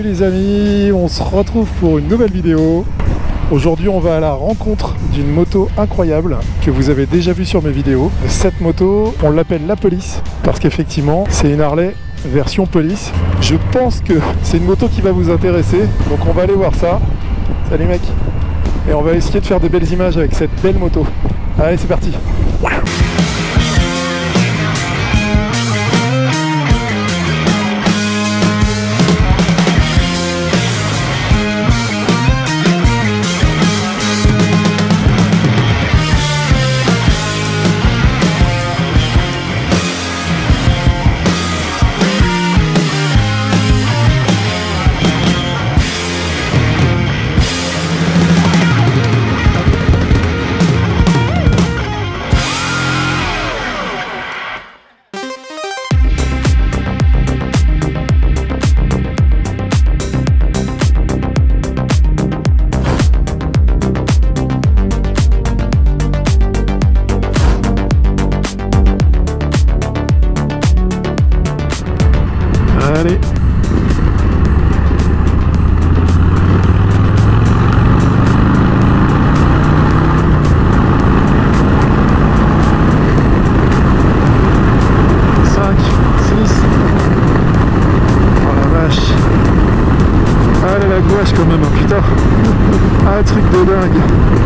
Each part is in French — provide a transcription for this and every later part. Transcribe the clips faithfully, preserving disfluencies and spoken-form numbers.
Salut les amis, on se retrouve pour une nouvelle vidéo. Aujourd'hui on va à la rencontre d'une moto incroyable que vous avez déjà vue sur mes vidéos. Cette moto, on l'appelle la Police parce qu'effectivement c'est une Harley version Police. Je pense que c'est une moto qui va vous intéresser, donc on va aller voir ça. Salut mec. Et on va essayer de faire des belles images avec cette belle moto. Allez, c'est parti. Allez. cinq, six. Oh la vache. Allez la gouache quand même, putain. Un truc de dingue.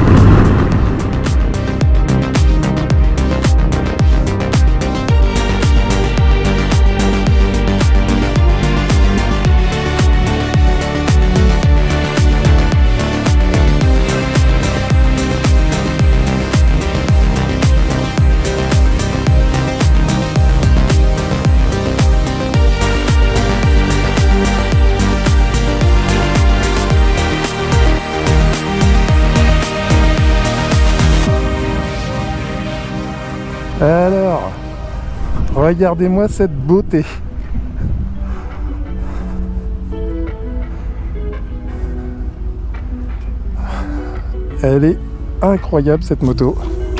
Alors, regardez-moi cette beauté. Elle est incroyable cette moto.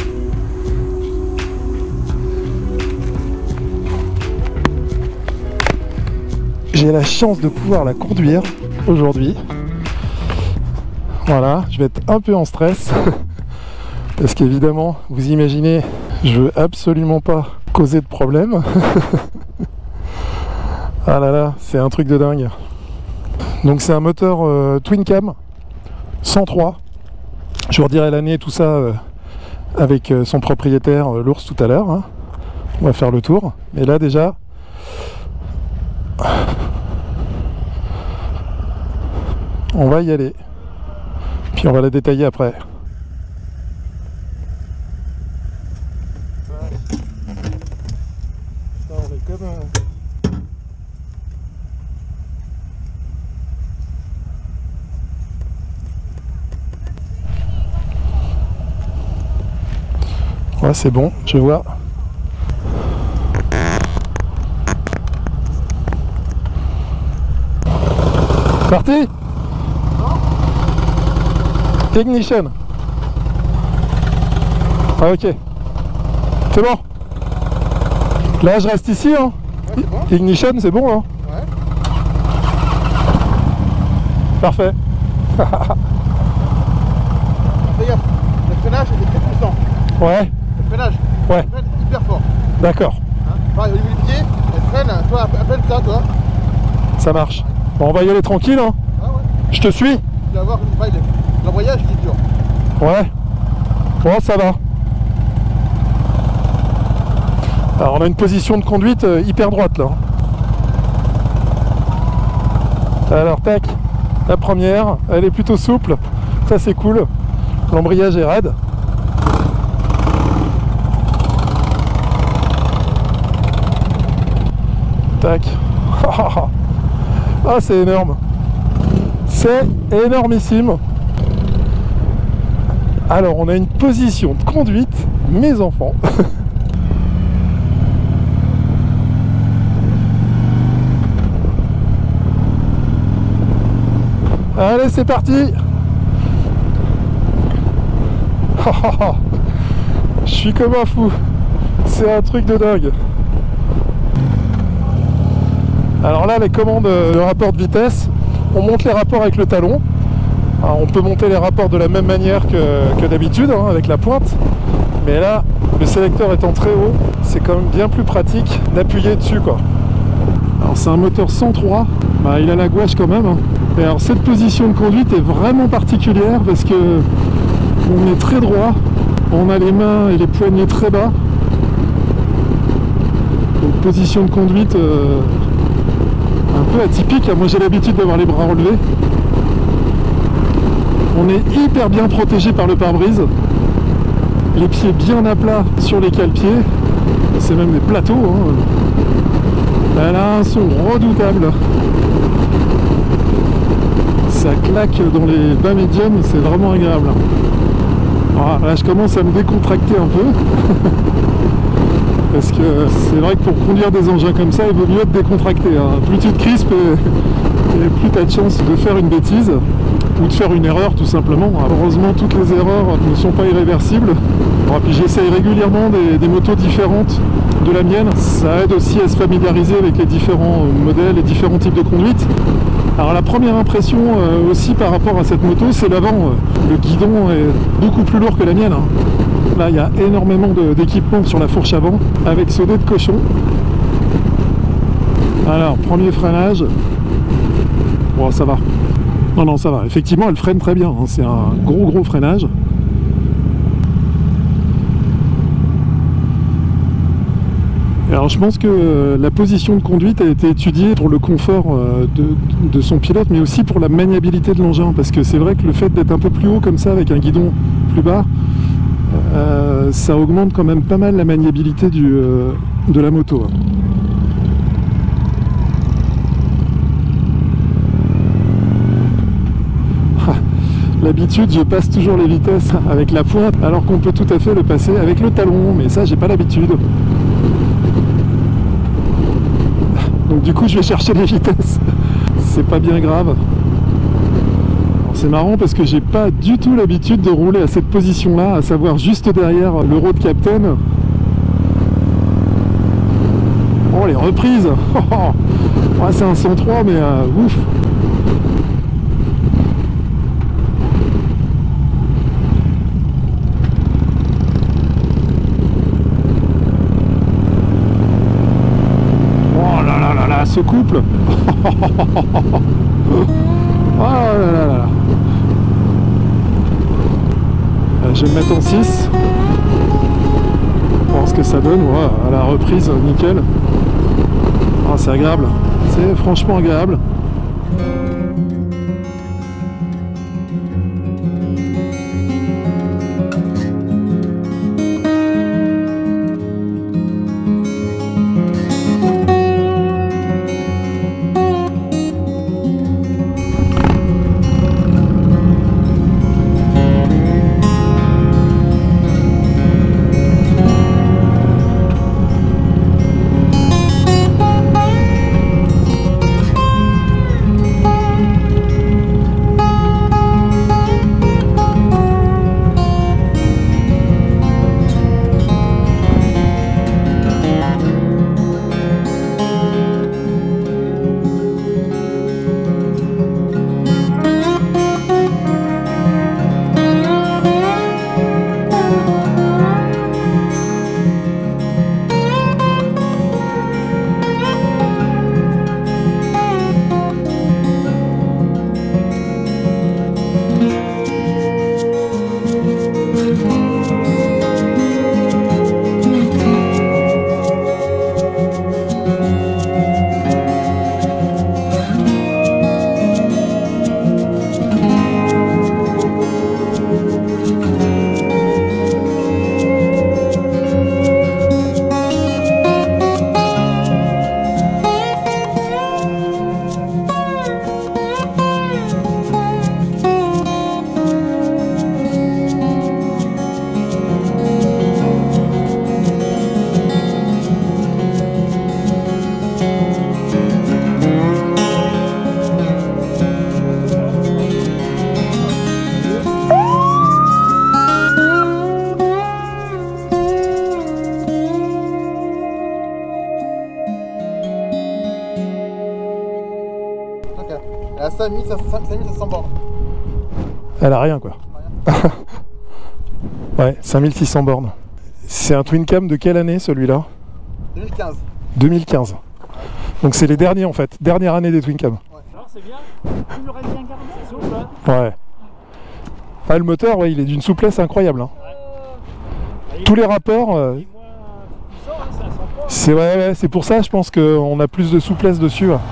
J'ai la chance de pouvoir la conduire aujourd'hui. Voilà, je vais être un peu en stress. Parce qu'évidemment, vous imaginez, je veux absolument pas causer de problème. Ah là là, c'est un truc de dingue. Donc c'est un moteur euh, Twin Cam cent trois. Je vous redirai l'année, tout ça euh, avec euh, son propriétaire, euh, l'ours, tout à l'heure. Hein. On va faire le tour. Mais là déjà, on va y aller. Puis on va la détailler après. Ouais, c'est bon, je vois. Parti? Ignition. Ah ok. C'est bon. Là je reste ici hein. Ouais, c'est bon. Ignition c'est bon hein. Ouais. Parfait. D'ailleurs, le freinage est très puissant. Ouais. Le freinage, ouais. Il freine hyper fort. D'accord. Hein, pareil, au niveau du pied, elle freine, toi, à peine ça, toi. Ça marche. Bon, on va y aller tranquille hein. Ah ouais. Je te suis. Tu vas voir l'embrayage qui est dur. Ouais. Bon, ça va. Alors on a une position de conduite euh, hyper droite là. Alors tac, la première, elle est plutôt souple, ça c'est cool. L'embrayage est raide. Tac. Ah c'est énorme. C'est énormissime. Alors on a une position de conduite, mes enfants. Allez, c'est parti. Je suis comme un fou. C'est un truc de dingue. Alors là, les commandes, le rapport de vitesse, on monte les rapports avec le talon. Alors, on peut monter les rapports de la même manière que, que d'habitude, hein, avec la pointe. Mais là, le sélecteur étant très haut, c'est quand même bien plus pratique d'appuyer dessus, quoi. Alors c'est un moteur cent trois, bah, il a la gouache quand même. Hein. Et alors cette position de conduite est vraiment particulière parce que on est très droit, on a les mains et les poignets très bas. Donc position de conduite euh, un peu atypique. Moi j'ai l'habitude d'avoir les bras relevés. On est hyper bien protégé par le pare-brise. Les pieds bien à plat sur les cale-pieds. C'est même des plateaux. Hein. Elle a un son redoutable. Ça claque dans les bas médiums, c'est vraiment agréable. Voilà, là je commence à me décontracter un peu. Parce que c'est vrai que pour conduire des engins comme ça, il vaut mieux être décontracté. Hein. Plus tu te crispes et, et plus tu as de chance de faire une bêtise ou de faire une erreur tout simplement. Heureusement, toutes les erreurs ne sont pas irréversibles. Alors, puis j'essaye régulièrement des, des motos différentes de la mienne. Ça aide aussi à se familiariser avec les différents modèles, les différents types de conduite. Alors la première impression euh, aussi par rapport à cette moto, c'est l'avant. Le guidon est beaucoup plus lourd que la mienne. Hein. Là, il y a énormément d'équipement sur la fourche avant, avec ce nez de cochon. Alors, premier freinage. Bon, ça va. Non, non, ça va. Effectivement, elle freine très bien. Hein. C'est un gros, gros freinage. Alors je pense que la position de conduite a été étudiée pour le confort de, de son pilote, mais aussi pour la maniabilité de l'engin, parce que c'est vrai que le fait d'être un peu plus haut comme ça, avec un guidon plus bas, euh, ça augmente quand même pas mal la maniabilité du, euh, de la moto. L'habitude, je passe toujours les vitesses avec la pointe, alors qu'on peut tout à fait le passer avec le talon, mais ça j'ai pas l'habitude. Donc du coup je vais chercher les vitesses. C'est pas bien grave. C'est marrant parce que j'ai pas du tout l'habitude de rouler à cette position là, à savoir juste derrière le road captain. Oh les reprises. Ouais, c'est un cent trois mais euh, ouf. Ce couple. Oh là là là. Je vais me mettre en six. Voir ce que ça donne. Ouais, à la reprise, nickel. Oh, c'est agréable. C'est franchement agréable. Elle a cinq mille cinq cents bornes. Elle a rien quoi. Rien. Ouais, cinq mille six cents bornes. C'est un twin cam de quelle année celui-là? deux mille quinze. deux mille quinze. Donc c'est les derniers en fait, dernière année des twin cam. Ouais. Alors c'est bien, tu l'aurais bien gardé, c'est souple hein. Ouais. Ah, le moteur, ouais, il est d'une souplesse incroyable. Hein. Euh, Tous les rapports, euh, il est moins puissant, hein, ça sent pas. c'est ouais, ouais, c'est pour ça je pense qu'on a plus de souplesse dessus. Ouais.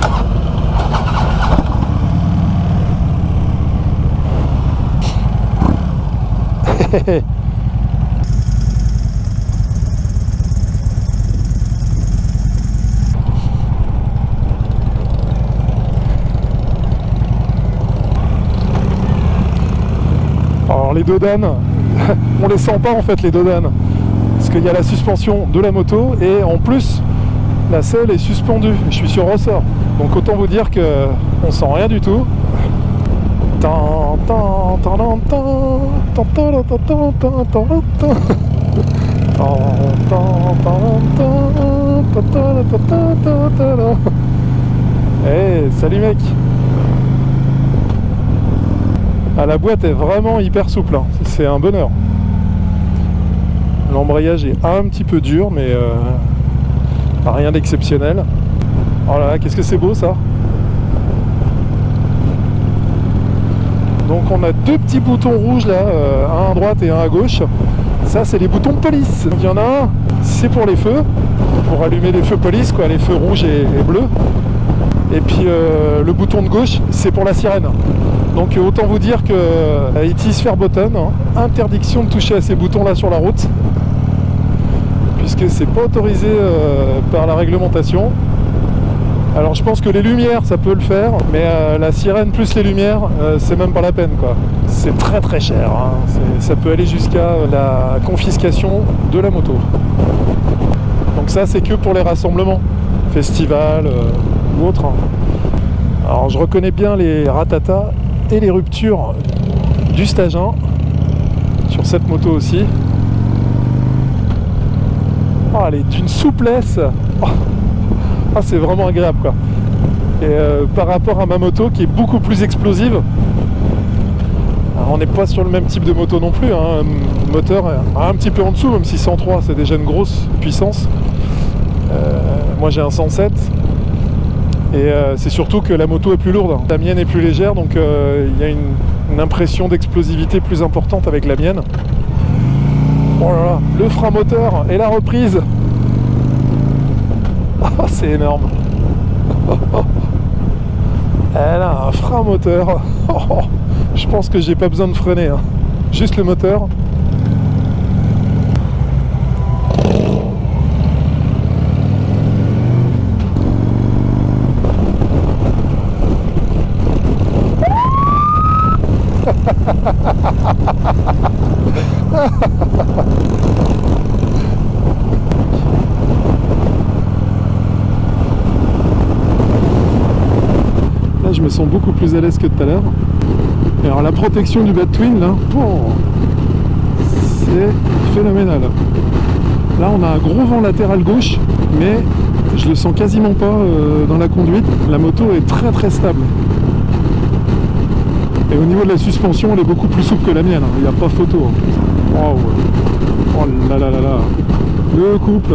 Alors les dodanes, on les sent pas en fait les dodanes, parce qu'il y a la suspension de la moto et en plus la selle est suspendue, je suis sur ressort, donc autant vous dire que on sent rien du tout. Hey, salut mec. Ah, la boîte est vraiment hyper souple, hein. C'est un bonheur. L'embrayage est un petit peu dur, mais euh, rien d'exceptionnel. Oh là là, qu'est-ce que c'est beau ça. Donc on a deux petits boutons rouges là, euh, un à droite et un à gauche. Ça c'est les boutons police. Donc il y en a un, c'est pour les feux, pour allumer les feux police, quoi, les feux rouges et, et bleus. Et puis euh, le bouton de gauche, c'est pour la sirène. Donc autant vous dire que euh, it is verboten, hein. Interdiction de toucher à ces boutons là sur la route, puisque c'est pas autorisé euh, par la réglementation. Alors je pense que les lumières ça peut le faire, mais euh, la sirène plus les lumières, euh, c'est même pas la peine quoi. C'est très très cher, hein. Ça peut aller jusqu'à la confiscation de la moto. Donc ça c'est que pour les rassemblements, festivals euh, ou autres. Hein. Alors je reconnais bien les ratatas et les ruptures du stage un sur cette moto aussi. Oh, elle est d'une souplesse. Oh. Ah, c'est vraiment agréable quoi. Et euh, par rapport à ma moto qui est beaucoup plus explosive, alors, on n'est pas sur le même type de moto non plus, hein. Un moteur un petit peu en dessous, même si cent trois c'est déjà une grosse puissance. Euh, moi j'ai un cent sept et euh, c'est surtout que la moto est plus lourde, hein. La mienne est plus légère, donc il euh, y a une, une impression d'explosivité plus importante avec la mienne. Oh là là, le frein moteur et la reprise. Oh, c'est énorme. Elle a un frein moteur. Oh, je pense que j'ai pas besoin de freiner, hein. Juste le moteur. Là je me sens beaucoup plus à l'aise que tout à l'heure. Alors la protection du bad twin là, oh, c'est phénoménal. Là on a un gros vent latéral gauche, mais je le sens quasiment pas euh, dans la conduite. La moto est très très stable. Et au niveau de la suspension, elle est beaucoup plus souple que la mienne, hein. Il n'y a pas photo. Hein. Oh, ouais. Oh là là là là. Le couple.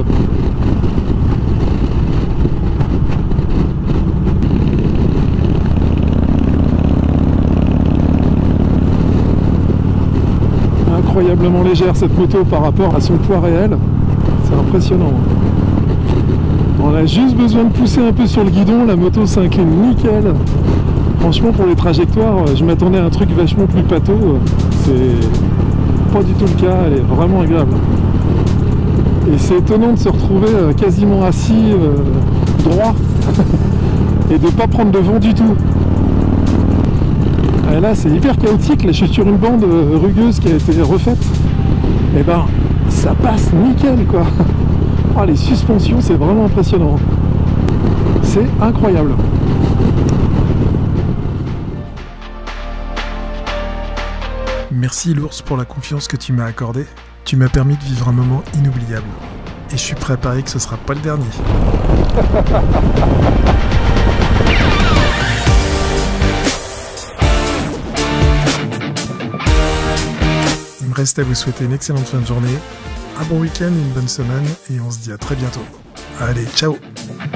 Incroyablement légère cette moto par rapport à son poids réel. C'est impressionnant. On a juste besoin de pousser un peu sur le guidon, la moto s'incline nickel. Franchement pour les trajectoires, je m'attendais à un truc vachement plus pâteau. C'est pas du tout le cas, elle est vraiment agréable. Et c'est étonnant de se retrouver quasiment assis euh, droit et de pas prendre de vent du tout. Et là c'est hyper chaotique, là je suis sur une bande rugueuse qui a été refaite. Et ben ça passe nickel quoi. Oh, les suspensions c'est vraiment impressionnant. C'est incroyable. Merci l'ours pour la confiance que tu m'as accordée. Tu m'as permis de vivre un moment inoubliable. Et je suis prêt à parier que ce sera pas le dernier. me reste à vous souhaiter une excellente fin de journée, un bon week-end, une bonne semaine, et on se dit à très bientôt. Allez, ciao!